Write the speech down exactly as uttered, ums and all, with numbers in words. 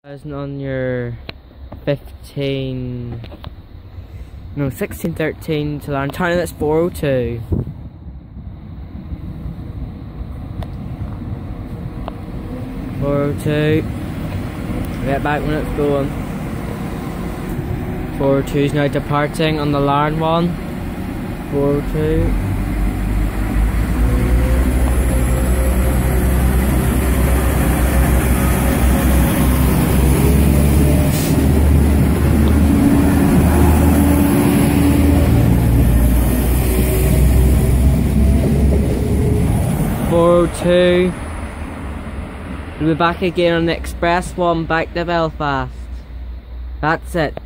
Isn't on your fifteen, no sixteen thirteen to Larne. Turning, that's four oh two. four oh two. Get back when it's going. four oh two is now departing on the Larne one. four oh two. four oh two. We'll be back again on the express one back to Belfast. That's it.